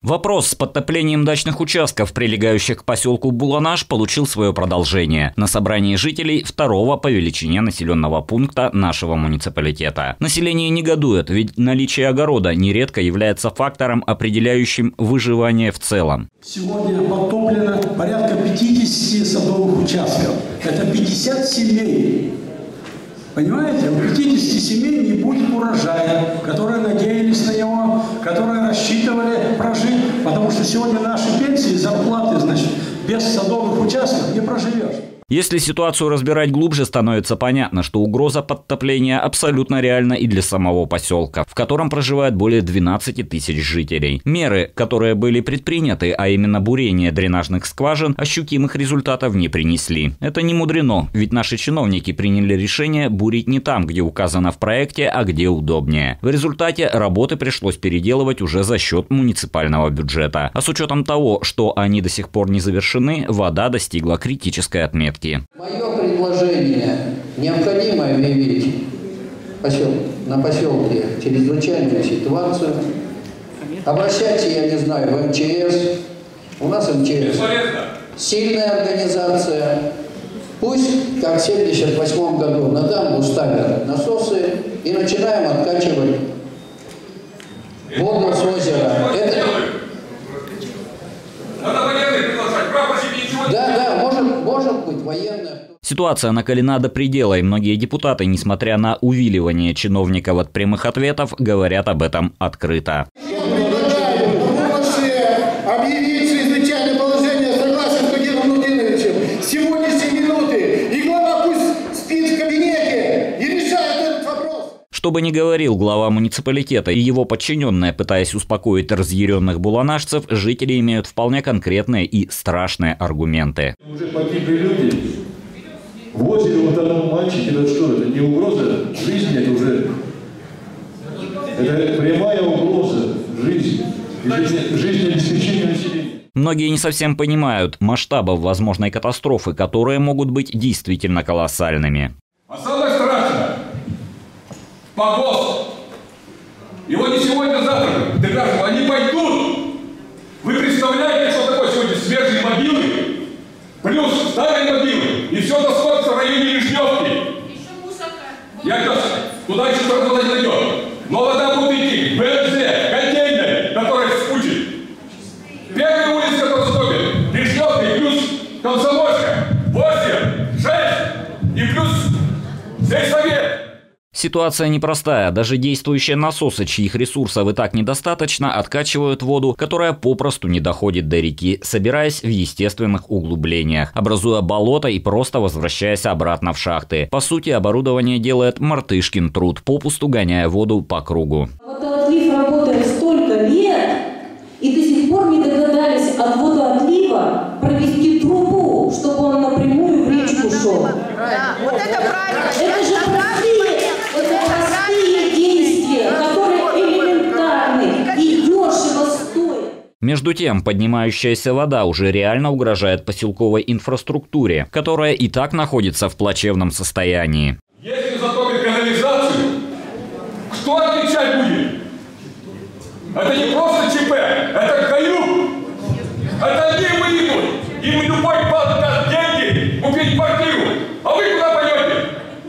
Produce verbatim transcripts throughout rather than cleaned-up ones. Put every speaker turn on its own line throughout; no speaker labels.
Вопрос с подтоплением дачных участков, прилегающих к поселку Буланаш, получил свое продолжение на собрании жителей второго по величине населенного пункта нашего муниципалитета. Население негодует, ведь наличие огорода нередко является фактором, определяющим выживание в целом.
Сегодня подтоплено порядка пятидесяти садовых участков. Это пятьдесят семей. Понимаете, у пятидесяти семей не будет урожая, которые надеялись на него, которые рассчитывали прожить, потому что сегодня наши пенсии, зарплаты, значит, без садовых участков не проживешь.
Если ситуацию разбирать глубже, становится понятно, что угроза подтопления абсолютно реальна и для самого поселка, в котором проживает более двенадцати тысяч жителей. Меры, которые были предприняты, а именно бурение дренажных скважин, ощутимых результатов не принесли. Это не мудрено, ведь наши чиновники приняли решение бурить не там, где указано в проекте, а где удобнее. В результате работы пришлось переделывать уже за счет муниципального бюджета. А с учетом того, что они до сих пор не завершены, вода достигла критической отметки.
Мое предложение – необходимо объявить посел... на поселке чрезвычайную ситуацию. Обращаться, я не знаю, в эм че эс. У нас эм че эс – сильная организация. Пусть, как в семьдесят восьмом году, на дамбу ставят насосы и начинаем откачивать воду с озера. Это... Да, да, может, может быть, военная.
Ситуация накалена до предела, и многие депутаты, несмотря на увиливание чиновников от прямых ответов, говорят об этом открыто.
Объявить чрезвычайное положение, согласен с Владимиром Владимировичем. С сегодняшней минуты и глава пусть спит в кабинете и решает этот вопрос.
Что бы ни говорил глава муниципалитета и его подчиненные, пытаясь успокоить разъяренных буланашцев, жители имеют вполне конкретные и страшные аргументы.
Уже погибли люди. В озере вот одному мальчике, это что, это не угроза жизни, это уже это прямая угроза жизни, жизни обеспечения населения.
Многие не совсем понимают масштабов возможной катастрофы, которые могут быть действительно колоссальными.
А самое страшное – погост. Его не сегодня, а завтра. Да граждане, они пойдут. Вы представляете, что такое сегодня свежие мобилы, плюс старые мобилы, и все это сколько в районе Лежневки.
Еще мусорка.
Я сейчас туда еще только вода не дойдет. Но вода будет идти в бэ эф зэ, контейнер, который вспучит. Первая улица, которая стоит, Лежневка, и плюс Комсомольская, восемь, шесть, и плюс сельсовет.
Ситуация непростая. Даже действующие насосы, чьих ресурсов и так недостаточно, откачивают воду, которая попросту не доходит до реки, собираясь в естественных углублениях, образуя болото и просто возвращаясь обратно в шахты. По сути, оборудование делает мартышкин труд, попусту гоняя воду по кругу.
Водоотлив работает столько лет, и до сих пор не догадались от водоотлива провести трубу, чтобы он напрямую в речку шел.
Да, вот это правильно.
Это же простые, это простые действия, которые элементарны и дешево стоят.
Между тем, поднимающаяся вода уже реально угрожает поселковой инфраструктуре, которая и так находится в плачевном состоянии.
Если затопит канализацию, кто отвечать будет? Это не просто ЧП, это каюк. Это они выйдут. Им любой банк даст деньги купить квартиру. А вы куда пойдете?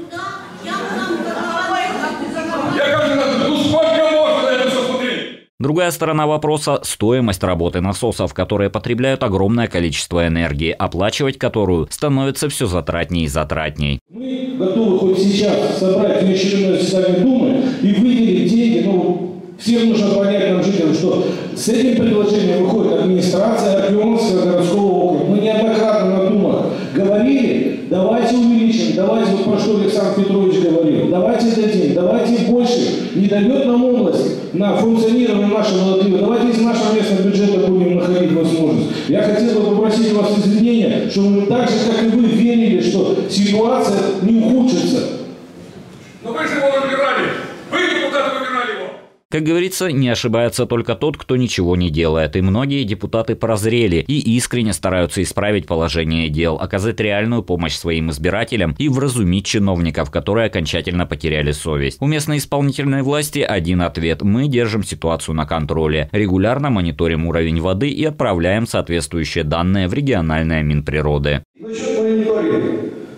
Я каждый раз, ну сколько можно на это все смотреть?
Другая сторона вопроса – стоимость работы насосов, которые потребляют огромное количество энергии, оплачивать которую становится все затратней и затратней.
Мы готовы хоть сейчас собрать очередное заседание Думы и выделить деньги, ну, всем нужно понять нам, жителям, что с этим предложением выходит администрация Артемовского городского округа. Мы неоднократно на Думах говорили, давайте увеличим, давайте, вот про что Александр Петрович говорил, давайте дадим, давайте больше, не дает нам область на функционирование нашего отлива, давайте из нашего местного бюджета будем находить возможность. Я хотел бы попросить у вас извинения, что мы так же, как и вы, верили, что ситуация не ухудшится.
Но вы же его выбирали, вы депутаты выбирали его.
Как говорится, не ошибается только тот, кто ничего не делает, и многие депутаты прозрели и искренне стараются исправить положение дел, оказать реальную помощь своим избирателям и вразумить чиновников, которые окончательно потеряли совесть. У местной исполнительной власти один ответ – мы держим ситуацию на контроле, регулярно мониторим уровень воды и отправляем соответствующие данные в региональное Минприроды.
Насчет мониторинга.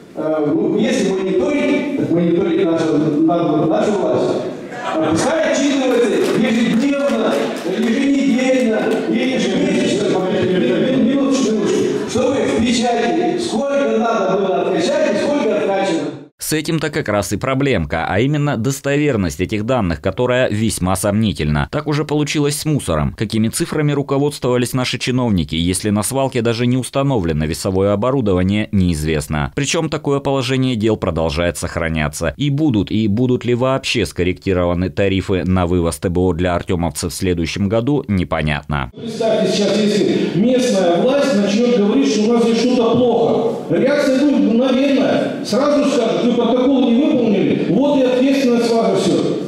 Если мониторить, так мониторить нашу, нашу власть. Пускай отчитывается ежедневно, еженедельно, ежемесячно, минуточку, чтобы в печати сколько надо было откачать и сколько откачано.
С этим-то как раз и проблемка, а именно достоверность этих данных, которая весьма сомнительна. Так уже получилось с мусором. Какими цифрами руководствовались наши чиновники, если на свалке даже не установлено весовое оборудование, неизвестно. Причем такое положение дел продолжает сохраняться. И будут, и будут ли вообще скорректированы тарифы на вывоз ТБО для артемовцев в следующем году, непонятно.
Представьте сейчас, если местная власть начнет говорить, что у нас здесь что-то плохо. Реакция будет мгновенная. Сразу скажут, вы протокол не выполнили, вот и ответственность ваша все.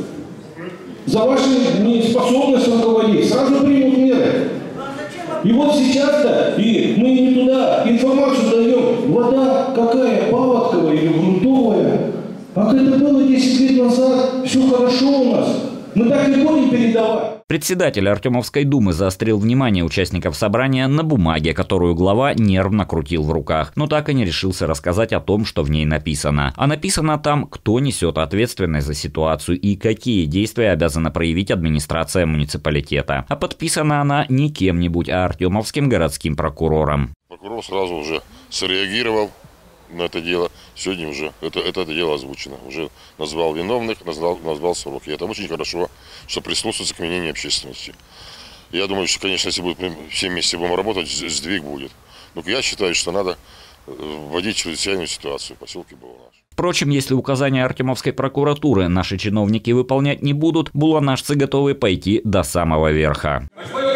За вашу неспособность руководить сразу примут меры. И вот сейчас-то, и мы не туда информацию даем, вода какая, паводковая или грунтовая. А это было десять лет назад, все хорошо у нас. Мы так и будем передавать.
Председатель Артемовской думы заострил внимание участников собрания на бумаге, которую глава нервно крутил в руках, но так и не решился рассказать о том, что в ней написано. А написано там, кто несет ответственность за ситуацию и какие действия обязана проявить администрация муниципалитета. А подписана она не кем-нибудь, а артемовским городским прокурором.
Прокурор сразу уже среагировал на это дело. Сегодня уже это, это, это дело озвучено. Уже назвал виновных, назвал, назвал сроки. И это очень хорошо, что прислушивается к мнению общественности. Я думаю, что, конечно, если будем, все вместе будем работать, сдвиг будет. Но я считаю, что надо вводить чрезвычайную ситуацию в поселке Буланаш.
Впрочем, если указания Артемовской прокуратуры наши чиновники выполнять не будут, буланашцы готовы пойти до самого верха.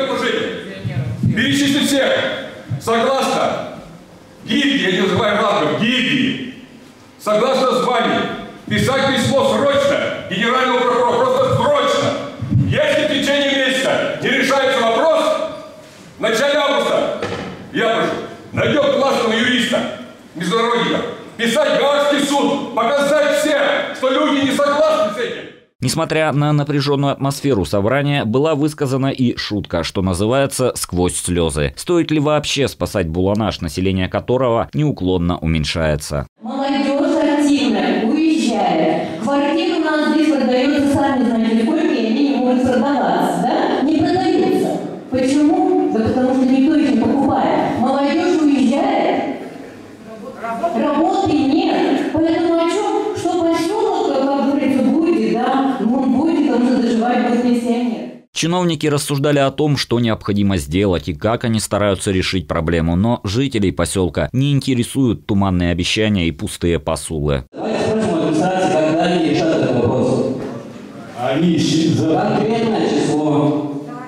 Перечислить всех согласно гильдии, я не называю ранков, гильдии, согласно званию, писать письмо срочно генеральному прокурору, просто срочно. Если в течение месяца не решается вопрос, в начале августа, я прошу, найдем классного юриста, международника, писать Гаагский суд, показать всем, что люди не согласны с этим.
Несмотря на напряженную атмосферу собрания, была высказана и шутка, что называется «сквозь слезы». Стоит ли вообще спасать Буланаш, население которого неуклонно уменьшается?
Молодежь активная, уезжает. Квартиры у нас здесь продаются, сами знаете, сколько, и они не могут продаваться, да? Не продаются. Почему? Да потому что никто их не покупает. Молодежь уезжает, работы нет. Поэтому о чем? Что поселок, как говорится, будет, да? Он будет, он же доживает до пенсионера.
Чиновники рассуждали о том, что необходимо сделать и как они стараются решить проблему, но жителей поселка не интересуют туманные обещания и пустые посулы.
Давайте спросим администрации, когда они решат этот вопрос.
Они за...
Конкретное число.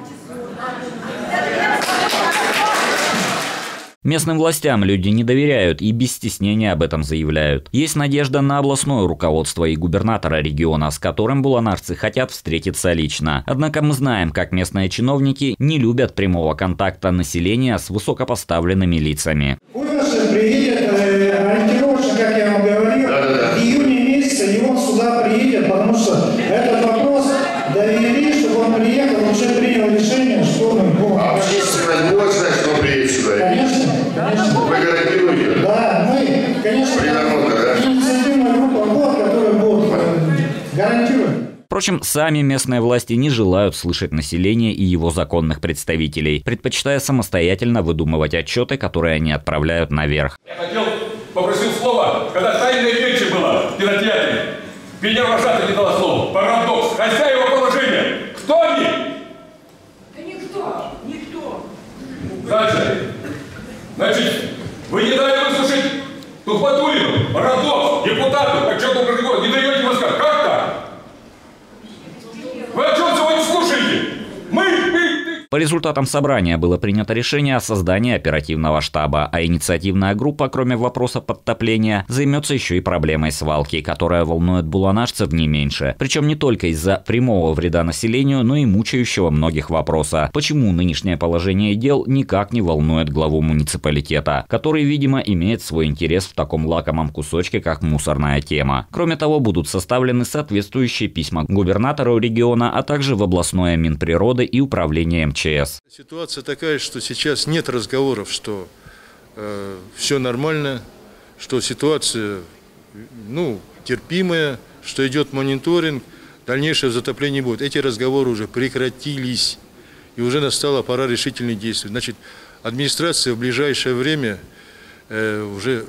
Местным властям люди не доверяют и без стеснения об этом заявляют. Есть надежда на областное руководство и губернатора региона, с которым буланашцы хотят встретиться лично. Однако мы знаем, как местные чиновники не любят прямого контакта населения с высокопоставленными лицами.
Куйвашев приедет, э, ориентировочно, как я вам говорил, в июне месяце его сюда приедет, потому что этот вопрос довели, чтобы он приехал, он уже принял решение, что мы будем.
А общественность будет знать, что он приедет сюда?
Конечно.
Вы гарантируете?
Да, мы, конечно, инициативная группа ГОД, которая будет гарантируем.
Впрочем, сами местные власти не желают слышать население и его законных представителей, предпочитая самостоятельно выдумывать отчеты, которые они отправляют наверх.
Я хотел, попросил слова, когда тайная речь была в кинотеатре. Меня вожатая не дала слова. Парадокс. Хозяева положения. Кто они?
Да никто, никто.
Дальше. Значит, вы не дали выслушать Тухватуллину, Парадокс, депутату, отчету протокола, не даете рассказать. Как так? Вы о чем сегодня слушаете? Мы, мы, ты.
результатам собрания было принято решение о создании оперативного штаба, а инициативная группа, кроме вопроса подтопления, займется еще и проблемой свалки, которая волнует буланашцев не меньше. Причем не только из-за прямого вреда населению, но и мучающего многих вопроса. Почему нынешнее положение дел никак не волнует главу муниципалитета, который, видимо, имеет свой интерес в таком лакомом кусочке, как мусорная тема. Кроме того, будут составлены соответствующие письма губернатору региона, а также в областное Минприроды и управление эм че эс.
Ситуация такая, что сейчас нет разговоров, что э, все нормально, что ситуация ну, терпимая, что идет мониторинг, дальнейшее затопление будет. Эти разговоры уже прекратились, и уже настала пора решительных действий. Значит, администрация в ближайшее время э, уже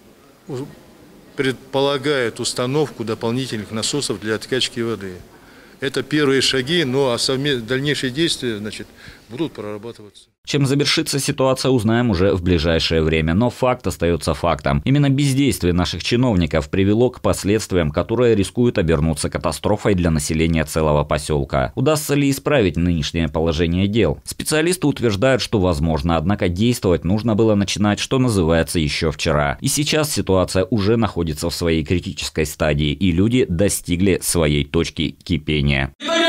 предполагает установку дополнительных насосов для откачки воды. Это первые шаги, но а совместные дальнейшие действия, значит, будут прорабатываться.
Чем завершится ситуация, узнаем уже в ближайшее время, но факт остается фактом. Именно бездействие наших чиновников привело к последствиям, которые рискуют обернуться катастрофой для населения целого поселка. Удастся ли исправить нынешнее положение дел? Специалисты утверждают, что возможно, однако действовать нужно было начинать, что называется, еще вчера. И сейчас ситуация уже находится в своей критической стадии, и люди достигли своей точки кипения.